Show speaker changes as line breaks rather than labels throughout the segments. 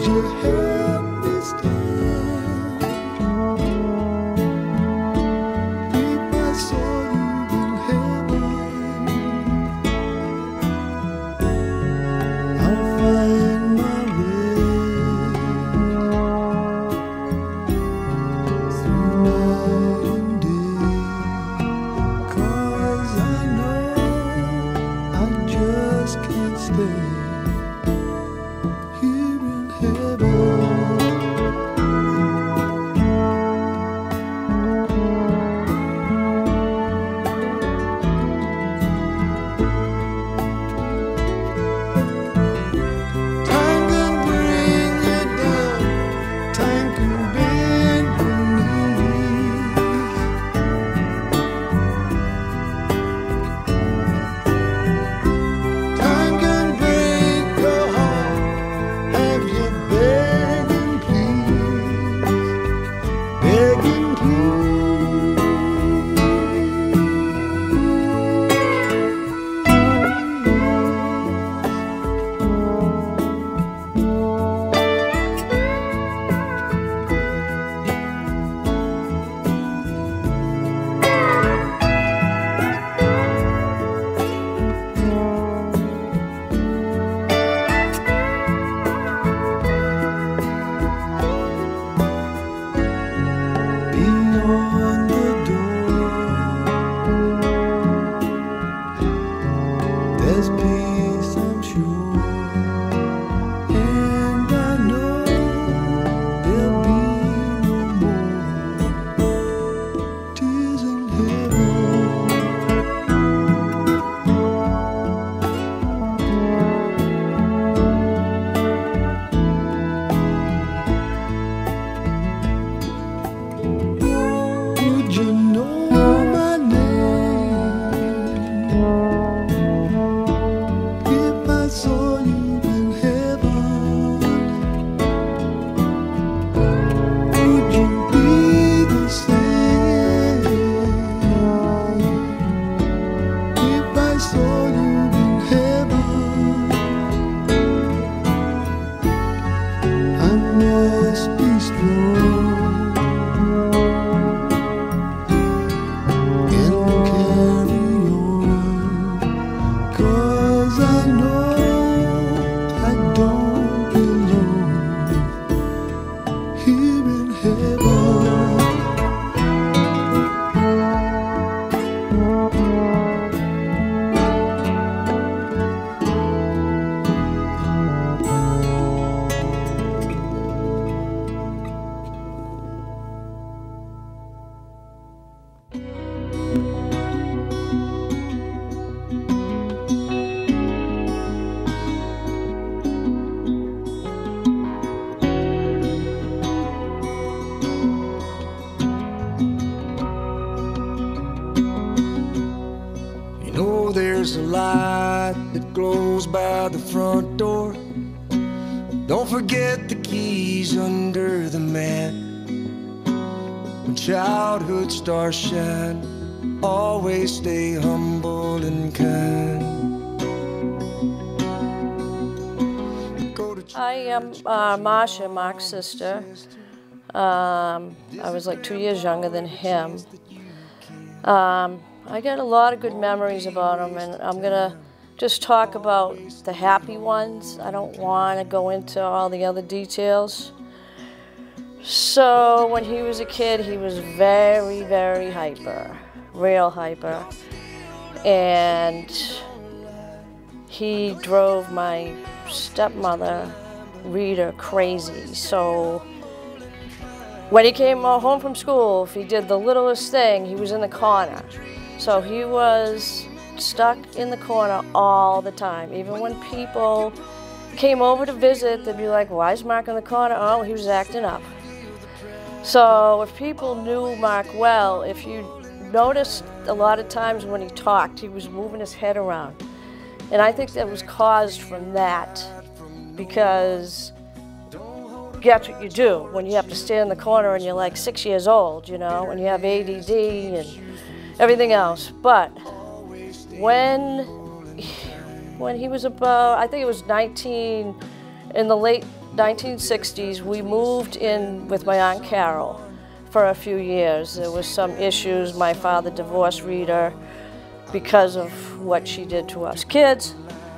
There's a light that glows by the front door. Don't forget the keys under the mat. When childhood stars shine, always stay humble and kind.
I am Marcia, Mark's sister. I was like 2 years younger than him. I got a lot of good memories about him, and I'm gonna just talk about the happy ones. I don't want to go into all the other details. So when he was a kid, he was very, very hyper, real hyper. And he drove my stepmother, Rita, crazy. So when he came home from school, if he did the littlest thing, he was in the corner. So he was stuck in the corner all the time. Even when people came over to visit, they'd be like, why is Mark in the corner? Oh, he was acting up. So if people knew Mark well, if you noticed a lot of times when he talked, he was moving his head around. And I think that was caused from that, because that's what you do when you have to stand in the corner and you're like 6 years old, you know, when you have ADD and everything else. But when he was about, I think it was 19 in the late 1960s, we moved in with my Aunt Carol for a few years. There was some issues. My father divorced Rita because of what she did to us kids.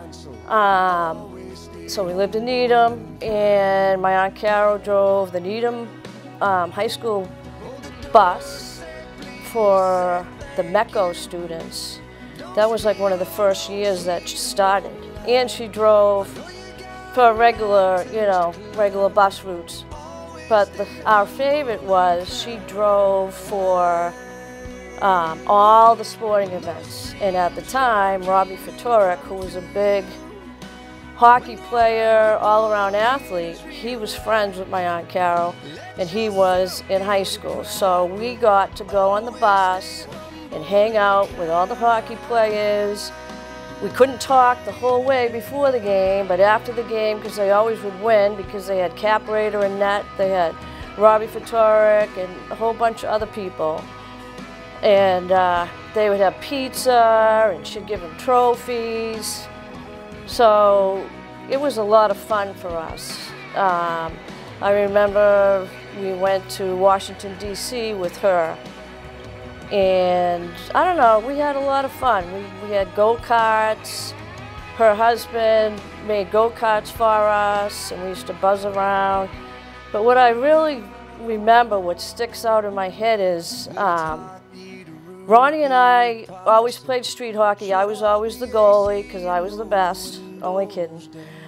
So we lived in Needham, and my Aunt Carol drove the Needham high school bus for the MECO students. That was like one of the first years that she started. And she drove for regular, regular bus routes. But our favorite was she drove for all the sporting events. And at the time, Robbie Ftorek, who was a big hockey player, all-around athlete, he was friends with my Aunt Carol, and he was in high school. So we got to go on the bus and hang out with all the hockey players. We couldn't talk the whole way before the game, but after the game, because they always would win, because they had Cap Rader and net, they had Robbie Ftorek and a whole bunch of other people. And they would have pizza, and she'd give them trophies. So it was a lot of fun for us. I remember we went to Washington, D.C. with her. And I don't know, we had a lot of fun. We had go-karts. Her husband made go-karts for us, and we used to buzz around. But what I really remember, what sticks out in my head is Ronnie and I always played street hockey. I was always the goalie because I was the best. Only kidding.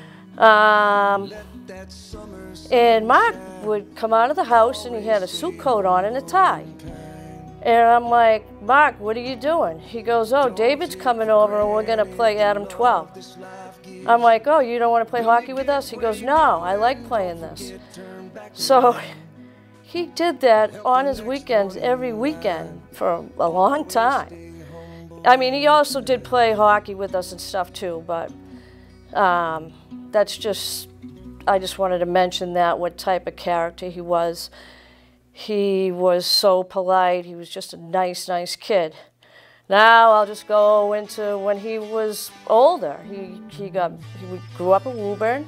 And Mark would come out of the house and he had a suit coat on and a tie. And I'm like, Mark, what are you doing? He goes, oh, David's coming over and we're going to play Adam 12. I'm like, oh, you don't want to play hockey with us? He goes, no, I like playing this. So he did that on his weekends, every weekend, for a long time. I mean, he also did play hockey with us and stuff too, but that's just, I just wanted to mention that, what type of character he was. He was so polite. He was just a nice, nice kid. Now I'll just go into when he was older. He grew up in Woburn.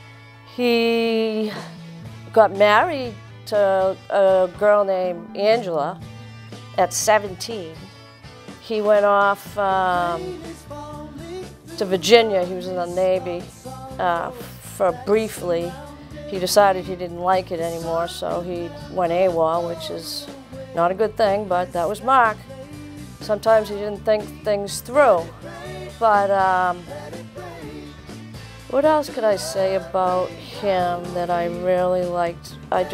He got married to a girl named Angela at 17. He went off to Virginia. He was in the Navy for briefly. He decided he didn't like it anymore, so he went AWOL, which is not a good thing, but that was Mark. Sometimes he didn't think things through. But what else could I say about him that I really liked?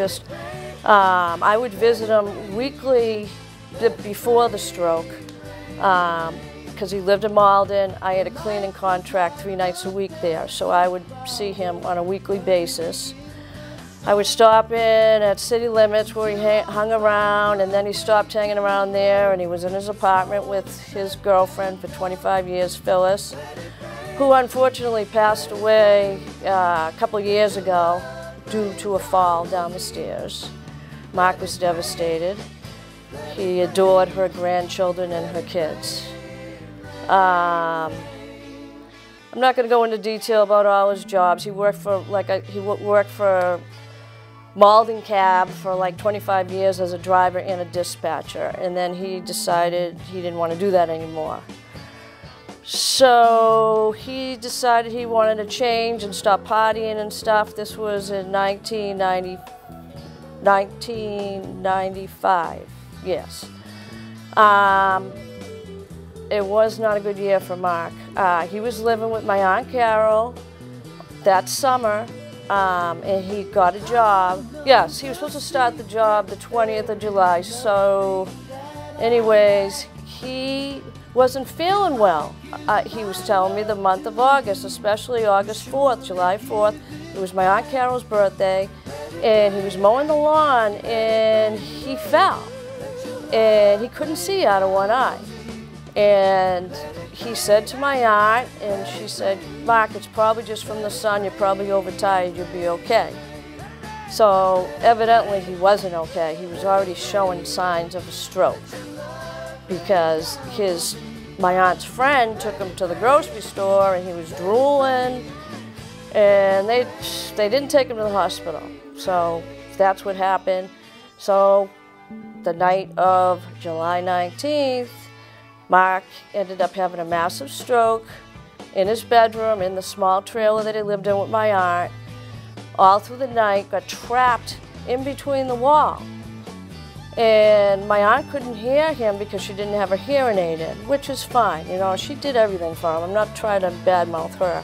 I would visit him weekly before the stroke, because he lived in Malden. I had a cleaning contract 3 nights a week there, so I would see him on a weekly basis. I would stop in at City Limits where he hung around, and then he stopped hanging around there, and he was in his apartment with his girlfriend for 25 years, Phyllis, who unfortunately passed away a couple years ago due to a fall down the stairs. Mark was devastated. He adored her grandchildren and her kids. I'm not going to go into detail about all his jobs. He worked for Malden Cab for like 25 years as a driver and a dispatcher, and then he decided he didn't want to do that anymore. So he decided he wanted to change and stop partying and stuff. This was in 1995, yes. It was not a good year for Mark. He was living with my Aunt Carol that summer. And he got a job. Yes, he was supposed to start the job the 20th of July. So anyways, he wasn't feeling well. He was telling me the month of August, especially August 4th, July 4th. It was my Aunt Carol's birthday, and he was mowing the lawn, and he fell. And he couldn't see out of one eye. And he said to my aunt, and she said, Mark, it's probably just from the sun, you're probably overtired, you'll be okay. So evidently he wasn't okay. He was already showing signs of a stroke because my aunt's friend took him to the grocery store and he was drooling and they didn't take him to the hospital. So that's what happened. So the night of July 19th, Mark ended up having a massive stroke in his bedroom, in the small trailer that he lived in with my aunt. All through the night, got trapped in between the wall. And my aunt couldn't hear him because she didn't have her hearing aid in, which is fine. You know, she did everything for him. I'm not trying to badmouth her.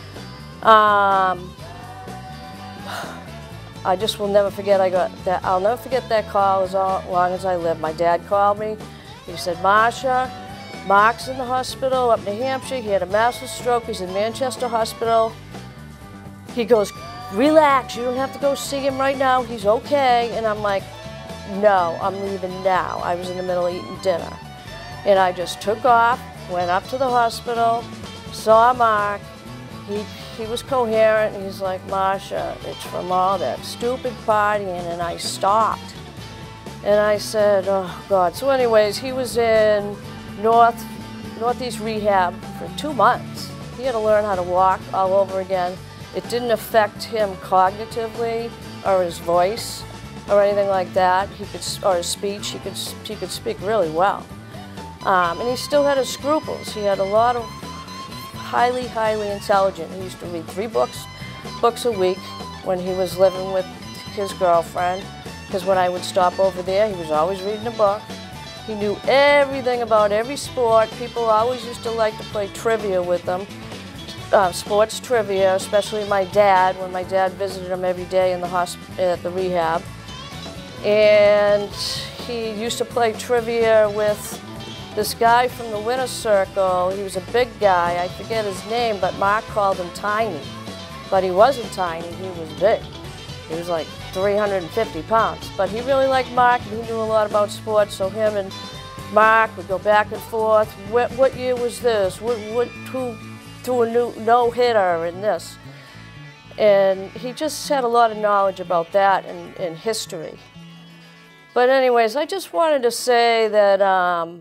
I just will never forget I'll never forget that call as long as I live. My dad called me. He said, Marsha, Mark's in the hospital up New Hampshire. He had a massive stroke. He's in Manchester Hospital. He goes, relax, you don't have to go see him right now. He's okay. And I'm like, no, I'm leaving now. I was in the middle of eating dinner. And I just took off, went up to the hospital, saw Mark. He was coherent. He's like, Marsha, it's from all that stupid partying. And I stopped. And I said, oh, God. So anyways, he was in Northeast Rehab for 2 months. He had to learn how to walk all over again. It didn't affect him cognitively or his voice or anything like that. Or his speech. He could speak really well. And he still had his scruples. He had a lot of highly, highly intelligent. He used to read 3 books a week when he was living with his girlfriend. Because when I would stop over there, he was always reading a book. He knew everything about every sport. People always used to like to play trivia with him. Sports trivia, especially my dad, when my dad visited him every day in at the rehab. And he used to play trivia with this guy from the Winner's Circle. He was a big guy. I forget his name, but Mark called him tiny. But he wasn't tiny, he was big. He was like 350 pounds. But he really liked Mark, and he knew a lot about sports, so him and Mark would go back and forth. What year was this? Who threw a no-hitter in this? And he just had a lot of knowledge about that and history. But anyways, I just wanted to say that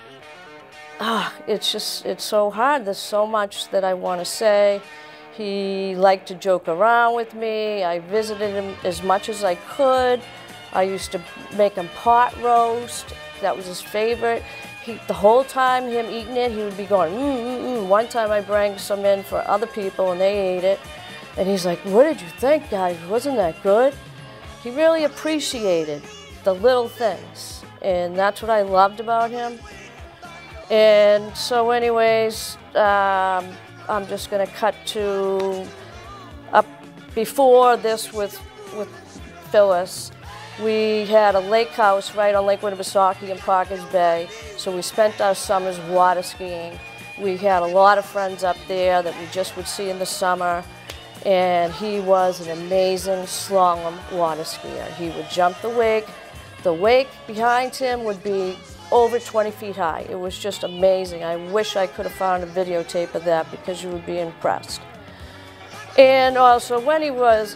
it's so hard. There's so much that I want to say. He liked to joke around with me. I visited him as much as I could. I used to make him pot roast. That was his favorite. The whole time him eating it, he would be going, One time I brought some in for other people and they ate it. And he's like, what did you think, guys? Wasn't that good? He really appreciated the little things. And that's what I loved about him. And so anyways, I'm just going to cut to up before this with Phyllis. We had a lake house right on Lake Winnipesaukee in Parkers Bay, so we spent our summers water skiing. We had a lot of friends up there that we just would see in the summer, and he was an amazing slalom water skier. He would jump the wake. The wake behind him would be over 20 feet high. It was just amazing. I wish I could have found a videotape of that because you would be impressed. And also when he was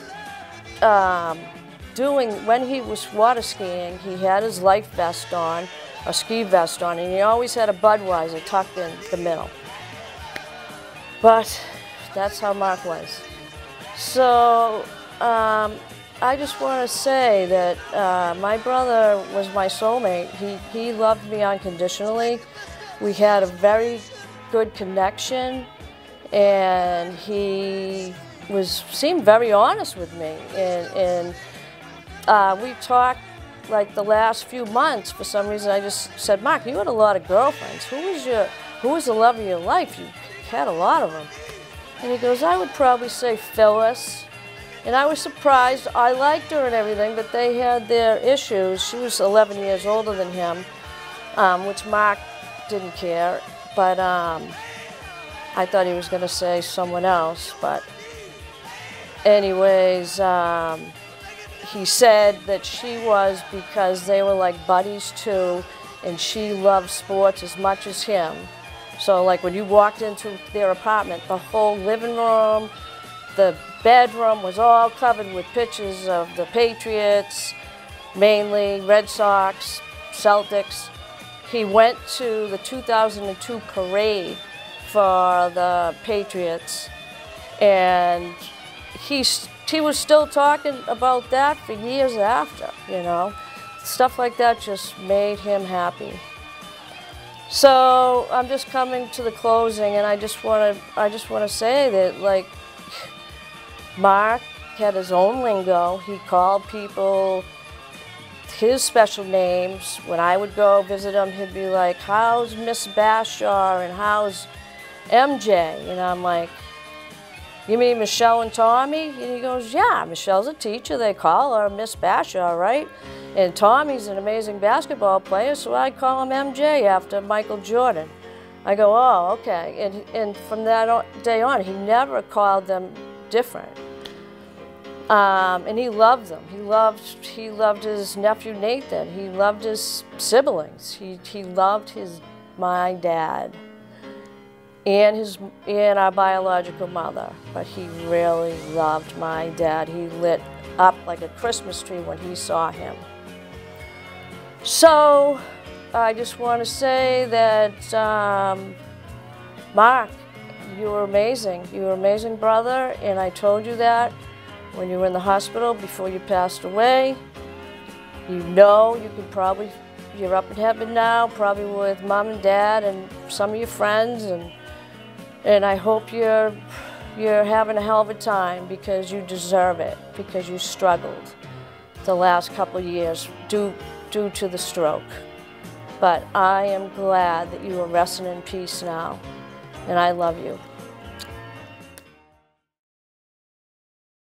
when he was water skiing, he had his life vest on, a ski vest on, and he always had a Budweiser tucked in the middle. But that's how Mark was. So I just want to say that my brother was my soulmate. He loved me unconditionally. We had a very good connection, and he seemed very honest with me. And we talked like the last few months. For some reason, I just said, Mark, you had a lot of girlfriends. Who was the love of your life? You had a lot of them. And he goes, I would probably say Phyllis. And I was surprised. I liked her and everything, but they had their issues. She was 11 years older than him, which Mark didn't care. But I thought he was going to say someone else. But anyways, he said that she was because they were like buddies too, and she loved sports as much as him. So like when you walked into their apartment, the whole living room, the bedroom was all covered with pictures of the Patriots, mainly Red Sox, Celtics. He went to the 2002 parade for the Patriots, and he was still talking about that for years after, you know. Stuff like that just made him happy. So I'm just coming to the closing, and I just want to say that, like, Mark had his own lingo. He called people his special names. When I would go visit him, he'd be like, "How's Miss Bashaw and how's MJ?" And I'm like, "You mean Michelle and Tommy?" And he goes, "Yeah, Michelle's a teacher. They call her Miss Bashaw, right? And Tommy's an amazing basketball player, so I call him MJ after Michael Jordan." I go, "Oh, okay." And from that day on, he never called them different. And he loved them. He loved his nephew Nathan. He loved his siblings. He loved my dad and our biological mother. But he really loved my dad. He lit up like a Christmas tree when he saw him. So I just want to say that, Mark, you were amazing. You were an amazing brother, and I told you that when you were in the hospital before you passed away. You know, you're up in heaven now, probably with Mom and Dad and some of your friends, and I hope you're having a hell of a time, because you deserve it, because you struggled the last couple of years due to the stroke. But I am glad that you are resting in peace now, and I love you.